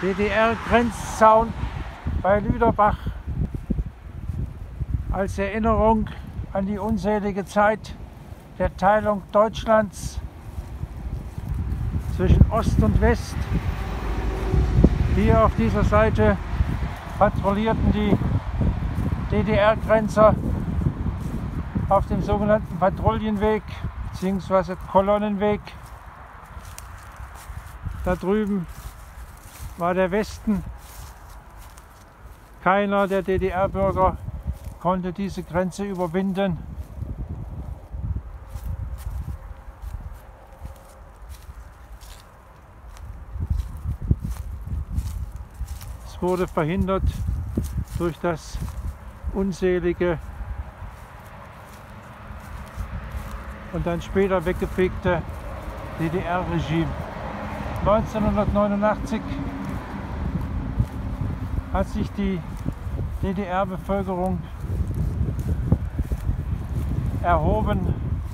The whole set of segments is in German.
DDR-Grenzzaun bei Lüderbach als Erinnerung an die unselige Zeit der Teilung Deutschlands zwischen Ost und West. Hier auf dieser Seite patrouillierten die DDR-Grenzer auf dem sogenannten Patrouillenweg bzw. Kolonnenweg. Da drüben war der Westen. Keiner der DDR-Bürger konnte diese Grenze überwinden. Es wurde verhindert durch das unselige und dann später weggefegte DDR-Regime. 1989 hat sich die DDR-Bevölkerung erhoben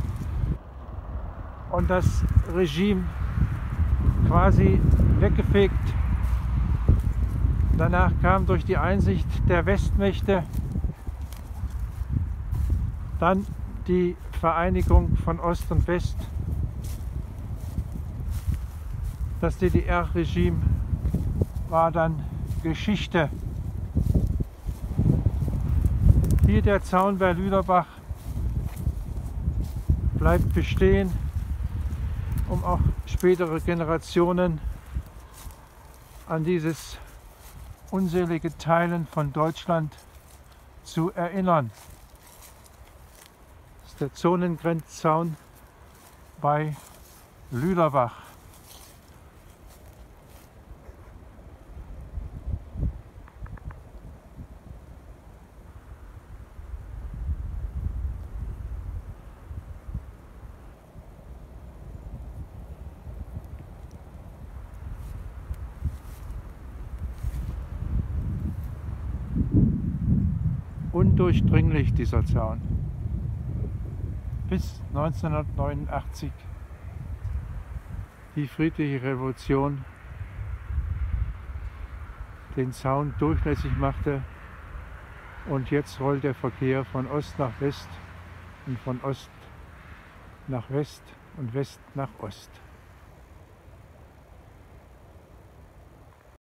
und das Regime quasi weggefegt. Danach kam durch die Einsicht der Westmächte dann die Vereinigung von Ost und West. Das DDR-Regime war dann Geschichte. Hier der Zaun bei Lüderbach bleibt bestehen, um auch spätere Generationen an dieses unselige Teilen von Deutschland zu erinnern. Das ist der Zonengrenzzaun bei Lüderbach. Undurchdringlich dieser Zaun. Bis 1989 die friedliche Revolution den Zaun durchlässig machte und jetzt rollt der Verkehr von Ost nach West und von Ost nach West und West nach Ost.